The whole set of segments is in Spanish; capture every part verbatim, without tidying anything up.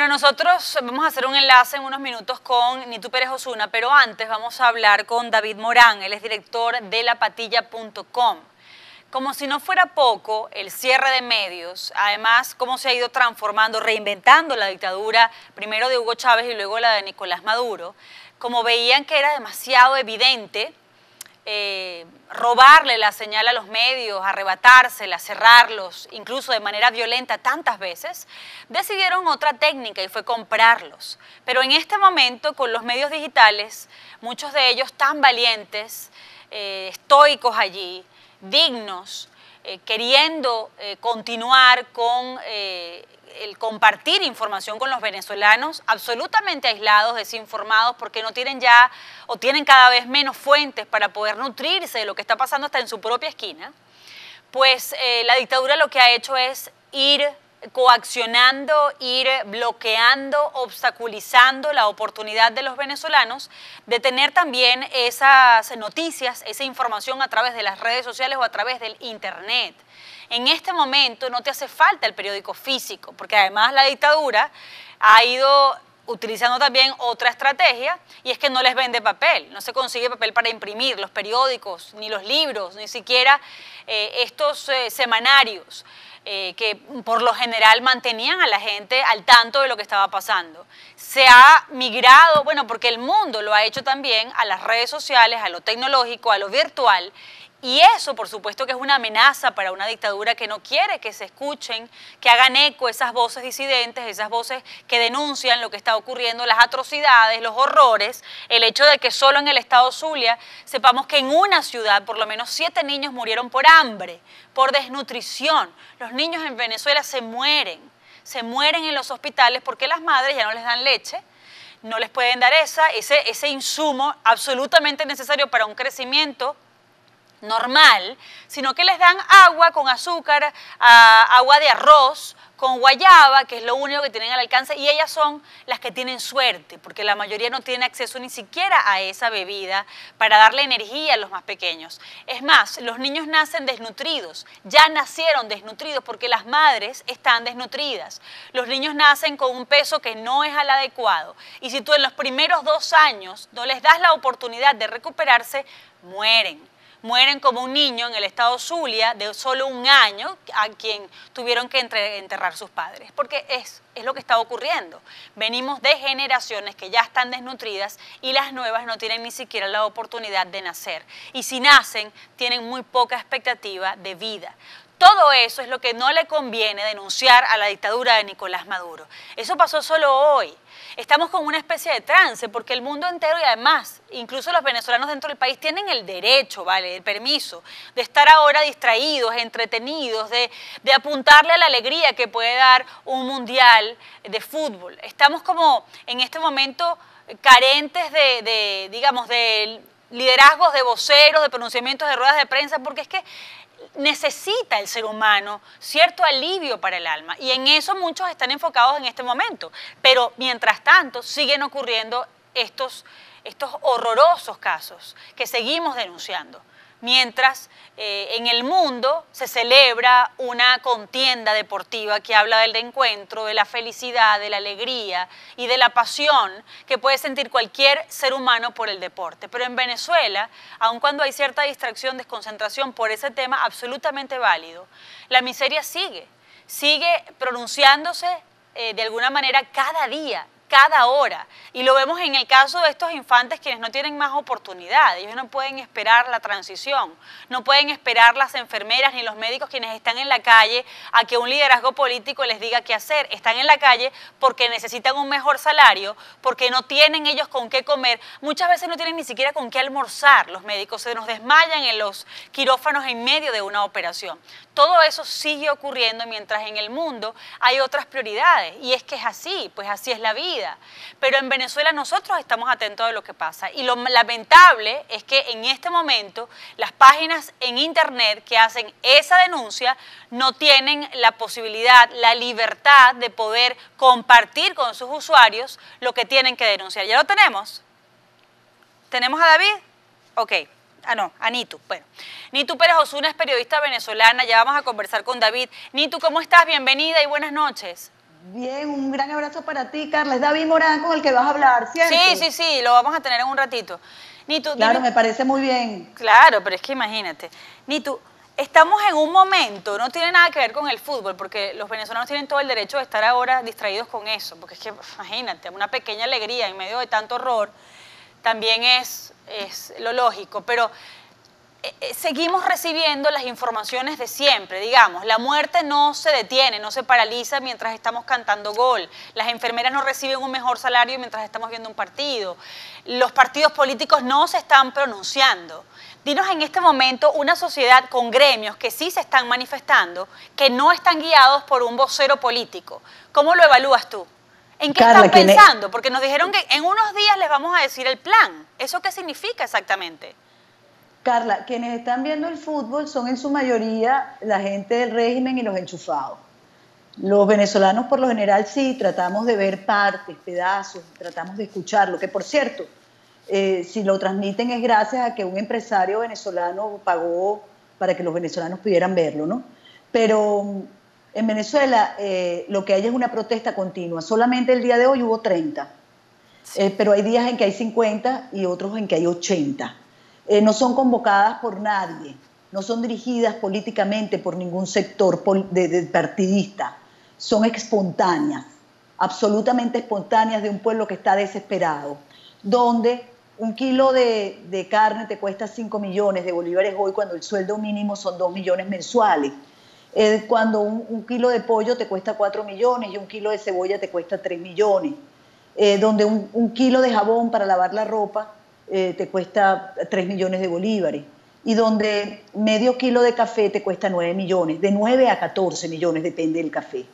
Bueno, nosotros vamos a hacer un enlace en unos minutos con Nitu Pérez Osuna, pero antes vamos a hablar con David Morán, él es director de la patilla punto com. Como si no fuera poco, el cierre de medios, además cómo se ha ido transformando, reinventando la dictadura, primero de Hugo Chávez y luego la de Nicolás Maduro, como veían que era demasiado evidente eh, robarle la señal a los medios, arrebatársela, cerrarlos, incluso de manera violenta tantas veces, decidieron otra técnica y fue comprarlos. Pero en este momento, con los medios digitales, muchos de ellos tan valientes, eh, estoicos allí, dignos, eh, queriendo eh, continuar con eh, el compartir información con los venezolanos, absolutamente aislados, desinformados, porque no tienen ya o tienen cada vez menos fuentes para poder nutrirse de lo que está pasando hasta en su propia esquina, pues eh, la dictadura lo que ha hecho es ir coaccionando, ir bloqueando, obstaculizando la oportunidad de los venezolanos de tener también esas noticias, esa información a través de las redes sociales o a través del internet. En este momento no te hace falta el periódico físico, porque además la dictadura ha ido utilizando también otra estrategia, y es que no les vende papel, no se consigue papel para imprimir, los periódicos, ni los libros, ni siquiera eh, estos eh, semanarios. Eh, que por lo general mantenían a la gente al tanto de lo que estaba pasando. Se ha migrado, bueno, porque el mundo lo ha hecho también a las redes sociales, a lo tecnológico, a lo virtual, y eso por supuesto que es una amenaza para una dictadura que no quiere que se escuchen, que hagan eco esas voces disidentes, esas voces que denuncian lo que está ocurriendo, las atrocidades, los horrores, el hecho de que solo en el estado Zulia sepamos que en una ciudad por lo menos siete niños murieron por hambre, por desnutrición. Los niños en Venezuela se mueren, se mueren en los hospitales porque las madres ya no les dan leche, no les pueden dar esa, ese, ese insumo absolutamente necesario para un crecimiento normal, sino que les dan agua con azúcar, a, agua de arroz, con guayaba, que es lo único que tienen al alcance, y ellas son las que tienen suerte, porque la mayoría no tiene acceso ni siquiera a esa bebida para darle energía a los más pequeños. Es más, los niños nacen desnutridos, ya nacieron desnutridos porque las madres están desnutridas. Los niños nacen con un peso que no es al adecuado, y si tú en los primeros dos años no les das la oportunidad de recuperarse, mueren. Mueren como un niño en el estado Zulia de solo un año a quien tuvieron que enterrar sus padres, porque es, es lo que está ocurriendo. Venimos de generaciones que ya están desnutridas y las nuevas no tienen ni siquiera la oportunidad de nacer. Y si nacen, tienen muy poca expectativa de vida. Todo eso es lo que no le conviene denunciar a la dictadura de Nicolás Maduro. Eso pasó solo hoy. Estamos con una especie de trance porque el mundo entero y además, incluso los venezolanos dentro del país tienen el derecho, ¿vale? El permiso de estar ahora distraídos, entretenidos, de, de apuntarle a la alegría que puede dar un mundial de fútbol. Estamos como en este momento carentes de, de digamos, de liderazgos, de voceros, de pronunciamientos, de ruedas de prensa, porque es que necesita el ser humano cierto alivio para el alma, y en eso muchos están enfocados en este momento, pero mientras tanto siguen ocurriendo estos, estos horrorosos casos que seguimos denunciando, mientras eh, en el mundo se celebra una contienda deportiva que habla del encuentro, de la felicidad, de la alegría y de la pasión que puede sentir cualquier ser humano por el deporte. Pero en Venezuela, aun cuando hay cierta distracción, desconcentración por ese tema absolutamente válido, la miseria sigue, sigue pronunciándose eh, de alguna manera cada día, cada hora, y lo vemos en el caso de estos infantes quienes no tienen más oportunidad. Ellos no pueden esperar la transición, no pueden esperar las enfermeras ni los médicos quienes están en la calle a que un liderazgo político les diga qué hacer. Están en la calle porque necesitan un mejor salario, porque no tienen ellos con qué comer, muchas veces no tienen ni siquiera con qué almorzar. Los médicos se nos desmayan en los quirófanos en medio de una operación. Todo eso sigue ocurriendo mientras en el mundo hay otras prioridades, y es que es así, pues así es la vida. Pero en Venezuela nosotros estamos atentos a lo que pasa, y lo lamentable es que en este momento las páginas en internet que hacen esa denuncia no tienen la posibilidad, la libertad de poder compartir con sus usuarios lo que tienen que denunciar. ¿Ya lo tenemos? ¿Tenemos a David? Ok. Ah, no, a Nitu. Bueno, Nitu Pérez Osuna es periodista venezolana, ya vamos a conversar con David. Nitu, ¿cómo estás? Bienvenida y buenas noches. Bien, un gran abrazo para ti, Carla. Es David Morán con el que vas a hablar, ¿cierto? Sí, sí, sí, lo vamos a tener en un ratito. Nitu, claro, dime... me parece muy bien. Claro, pero es que imagínate. Nitu, estamos en un momento, no tiene nada que ver con el fútbol, porque los venezolanos tienen todo el derecho de estar ahora distraídos con eso, porque es que, imagínate, una pequeña alegría en medio de tanto horror también es, es lo lógico, pero eh, seguimos recibiendo las informaciones de siempre, digamos, la muerte no se detiene, no se paraliza mientras estamos cantando gol, las enfermeras no reciben un mejor salario mientras estamos viendo un partido, los partidos políticos no se están pronunciando. Dinos en este momento una sociedad con gremios que sí se están manifestando, que no están guiados por un vocero político. ¿Cómo lo evalúas tú? ¿En qué Carla, están pensando? Porque nos dijeron que en unos días les vamos a decir el plan. ¿Eso qué significa exactamente? Carla, quienes están viendo el fútbol son en su mayoría la gente del régimen y los enchufados. Los venezolanos por lo general sí, tratamos de ver partes, pedazos, tratamos de escucharlo, que por cierto, eh, si lo transmiten es gracias a que un empresario venezolano pagó para que los venezolanos pudieran verlo, ¿no? Pero en Venezuela eh, lo que hay es una protesta continua. Solamente el día de hoy hubo treinta, sí. eh, pero hay días en que hay cincuenta y otros en que hay ochenta. Eh, no son convocadas por nadie, no son dirigidas políticamente por ningún sector de, de partidista, son espontáneas, absolutamente espontáneas de un pueblo que está desesperado, donde un kilo de, de carne te cuesta cinco millones de bolívares hoy cuando el sueldo mínimo son dos millones mensuales, eh, cuando un, un kilo de pollo te cuesta cuatro millones y un kilo de cebolla te cuesta tres millones, eh, donde un, un kilo de jabón para lavar la ropa Eh, te cuesta tres millones de bolívares y donde medio kilo de café te cuesta nueve millones, de nueve a catorce millones depende del café.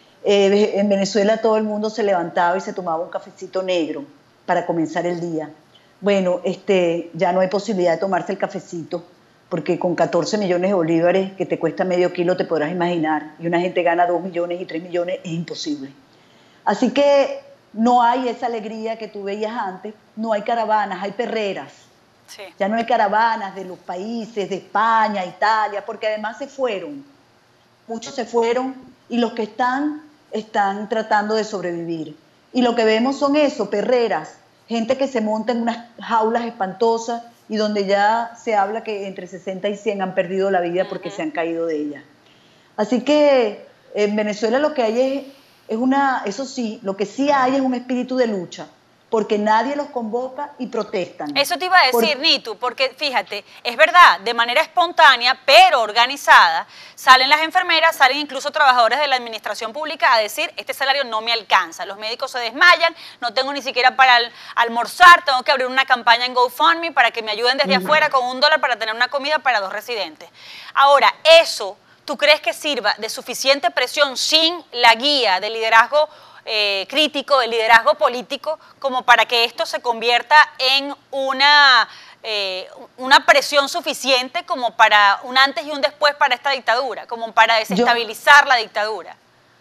Eh, en Venezuela todo el mundo se levantaba y se tomaba un cafecito negro para comenzar el día. Bueno, este, ya no hay posibilidad de tomarse el cafecito porque con catorce millones de bolívares que te cuesta medio kilo te podrás imaginar, y una gente gana dos millones y tres millones, es imposible. Así que no hay esa alegría que tú veías antes, no hay caravanas, hay perreras. Sí. Ya no hay caravanas de los países, de España, Italia, porque además se fueron. Muchos se fueron y los que están, están tratando de sobrevivir. Y lo que vemos son eso, perreras, gente que se monta en unas jaulas espantosas y donde ya se habla que entre sesenta y cien han perdido la vida porque uh-huh. se han caído de ellas. Así que en Venezuela lo que hay es... Es una, eso sí, lo que sí hay es un espíritu de lucha, porque nadie los convoca y protestan. Eso te iba a decir, Por... Nitu, porque fíjate, es verdad, de manera espontánea, pero organizada, salen las enfermeras, salen incluso trabajadores de la administración pública a decir, este salario no me alcanza, los médicos se desmayan, no tengo ni siquiera para almorzar, tengo que abrir una campaña en GoFundMe para que me ayuden desde uh-huh. afuera con un dólar para tener una comida para dos residentes. Ahora, eso... ¿Tú crees que sirva de suficiente presión sin la guía de liderazgo eh, crítico, de liderazgo político, como para que esto se convierta en una, eh, una presión suficiente como para un antes y un después para esta dictadura, como para desestabilizar yo, la dictadura?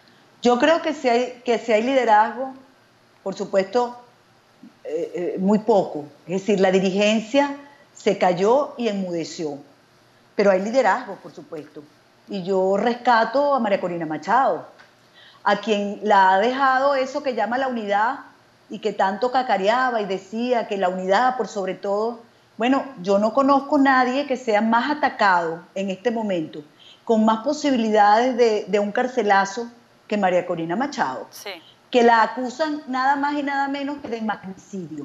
Yo creo que si hay, que si hay liderazgo, por supuesto, eh, eh, muy poco. Es decir, la dirigencia se cayó y enmudeció, pero hay liderazgo, por supuesto. Y yo rescato a María Corina Machado, a quien la ha dejado eso que llama la unidad y que tanto cacareaba y decía que la unidad por sobre todo. Bueno, yo no conozco a nadie que sea más atacado en este momento, con más posibilidades de, de un carcelazo que María Corina Machado, sí. que la acusan nada más y nada menos que de magnicidio.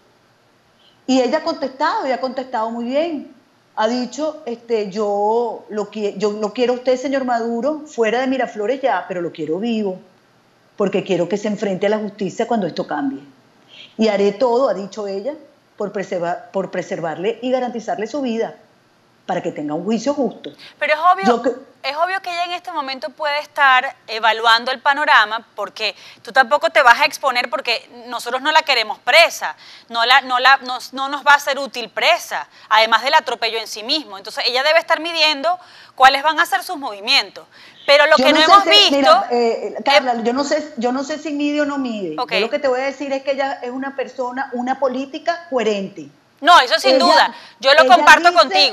Y ella ha contestado, y ha contestado muy bien. Ha dicho, este, yo, lo que, yo lo quiero a usted, señor Maduro, fuera de Miraflores ya, pero lo quiero vivo, porque quiero que se enfrente a la justicia cuando esto cambie. Y haré todo, ha dicho ella, por, preservar, por preservarle y garantizarle su vida, para que tenga un juicio justo. Pero es obvio, que, es obvio que ella en este momento puede estar evaluando el panorama, porque tú tampoco te vas a exponer, porque nosotros no la queremos presa, no, la, no, la, no, no nos va a ser útil presa, además del atropello en sí mismo. Entonces ella debe estar midiendo cuáles van a ser sus movimientos. Pero lo yo que no, no hemos si, visto... Mira, eh, Carla, eh, yo, no sé, yo no sé si mide o no mide. Okay. Yo lo que te voy a decir es que ella es una persona, una política coherente. No, eso sin ella, duda. Yo lo comparto dice, contigo.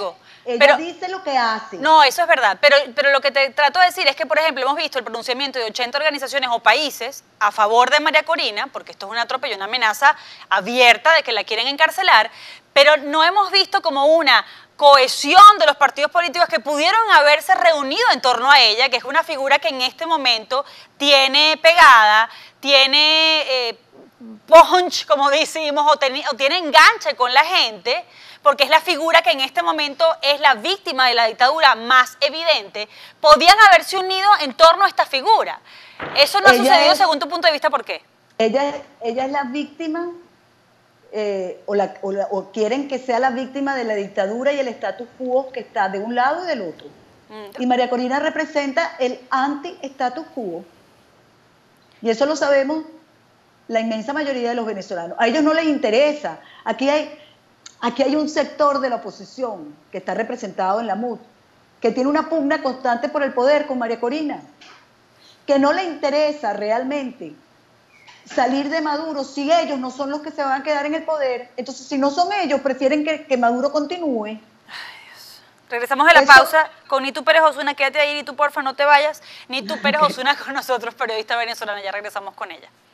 ella pero, dice lo que hace. No, eso es verdad, pero, pero lo que te trato de decir es que, por ejemplo, hemos visto el pronunciamiento de ochenta organizaciones o países a favor de María Corina, porque esto es un atropello, una amenaza abierta de que la quieren encarcelar, pero no hemos visto como una cohesión de los partidos políticos que pudieron haberse reunido en torno a ella, que es una figura que en este momento tiene pegada, tiene eh, punch, como decimos, o, ten, o tiene enganche con la gente, porque es la figura que en este momento es la víctima de la dictadura más evidente. Podían haberse unido en torno a esta figura. Eso no ha sucedido, según tu punto de vista, ¿por qué? Ella, ella es la víctima... Eh, o, la, o, la, o quieren que sea la víctima de la dictadura y el status quo que está de un lado y del otro. Mm. Y María Corina representa el anti-status quo. Y eso lo sabemos la inmensa mayoría de los venezolanos. A ellos no les interesa. Aquí hay, aquí hay un sector de la oposición que está representado en la M U D, que tiene una pugna constante por el poder con María Corina, que no le interesa realmente salir de Maduro si ellos no son los que se van a quedar en el poder. Entonces, si no son ellos, prefieren que, que Maduro continúe. Ay, Dios. Regresamos de la Eso. pausa con Nitu Pérez Osuna. Quédate ahí, Nitu, porfa, no te vayas. Nitu Pérez Osuna con nosotros, periodista venezolana. Ya regresamos con ella.